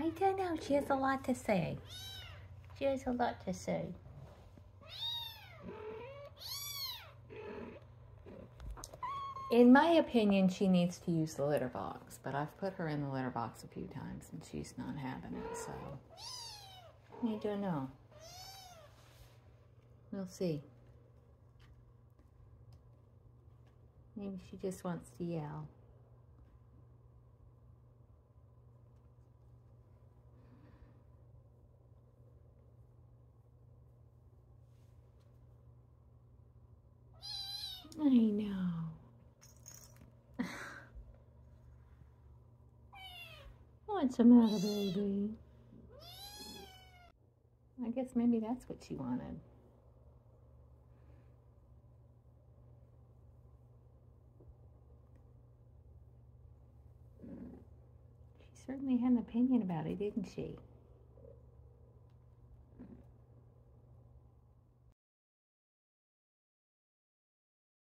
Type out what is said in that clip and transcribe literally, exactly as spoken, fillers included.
I don't know. She has a lot to say. She has a lot to say. In my opinion, she needs to use the litter box, but I've put her in the litter box a few times and she's not having it, so I don't know. We'll see. Maybe she just wants to yell. I know. What's the matter, baby? I guess maybe that's what she wanted. She certainly had an opinion about it, didn't she?